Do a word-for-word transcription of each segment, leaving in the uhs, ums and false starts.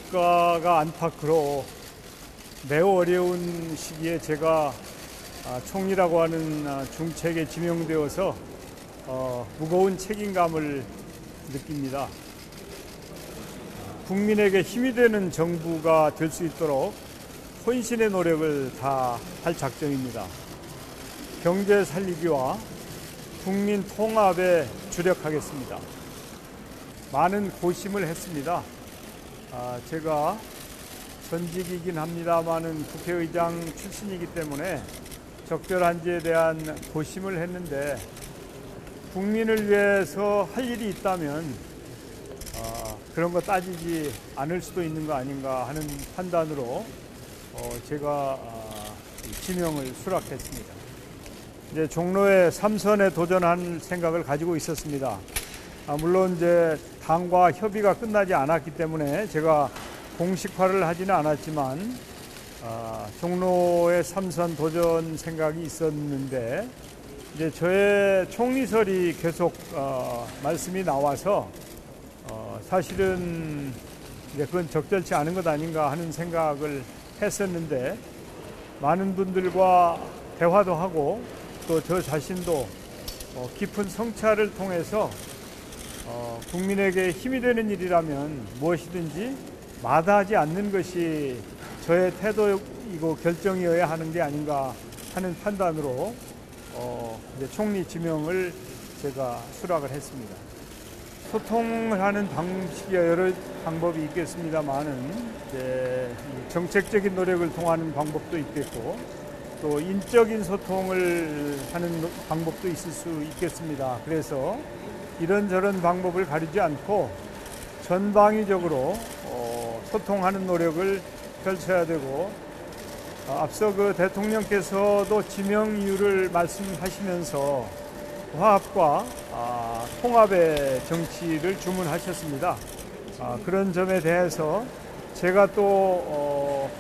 물가가 안팎으로 매우 어려운 시기에 제가 총리라고 하는 중책에 지명되어서 어, 무거운 책임감을 느낍니다. 국민에게 힘이 되는 정부가 될 수 있도록 혼신의 노력을 다할 작정입니다. 경제 살리기와 국민 통합에 주력하겠습니다. 많은 고심을 했습니다. 아, 제가 전직이긴 합니다만은 국회의장 출신이기 때문에 적절한지에 대한 고심을 했는데 국민을 위해서 할 일이 있다면 어, 그런 거 따지지 않을 수도 있는 거 아닌가 하는 판단으로 어, 제가 어, 지명을 수락했습니다. 이제 종로에 삼선에 도전할 생각을 가지고 있었습니다. 아, 물론 이제 당과 협의가 끝나지 않았기 때문에 제가 공식화를 하지는 않았지만 아, 종로에 삼선 도전 생각이 있었는데 이제 저의 총리설이 계속 어, 말씀이 나와서 어, 사실은 이제 그건 적절치 않은 것 아닌가 하는 생각을 했었는데 많은 분들과 대화도 하고 또 저 자신도 어, 깊은 성찰을 통해서 어, 국민에게 힘이 되는 일이라면 무엇이든지 마다하지 않는 것이 저의 태도이고 결정이어야 하는 게 아닌가 하는 판단으로 어, 이제 총리 지명을 제가 수락을 했습니다. 소통을 하는 방식이 여러 방법이 있겠습니다만은 이제 정책적인 노력을 통하는 방법도 있겠고 또 인적인 소통을 하는 방법도 있을 수 있겠습니다. 그래서 이런저런 방법을 가리지 않고 전방위적으로 어, 소통하는 노력을 펼쳐야 되고 어, 앞서 그 대통령께서도 지명 이유를 말씀하시면서 화합과 아, 통합의 정치를 주문하셨습니다. 아, 그런 점에 대해서 제가 또 어,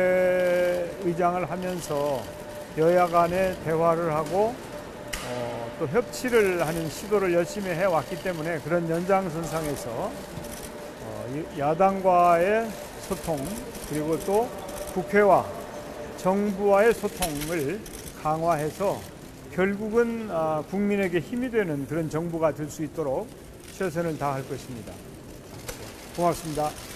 국회의장을 하면서 여야 간에 대화를 하고 어, 또 협치를 하는 시도를 열심히 해왔기 때문에 그런 연장선상에서 어, 야당과의 소통 그리고 또 국회와 정부와의 소통을 강화해서 결국은 아, 국민에게 힘이 되는 그런 정부가 될 수 있도록 최선을 다할 것입니다. 고맙습니다.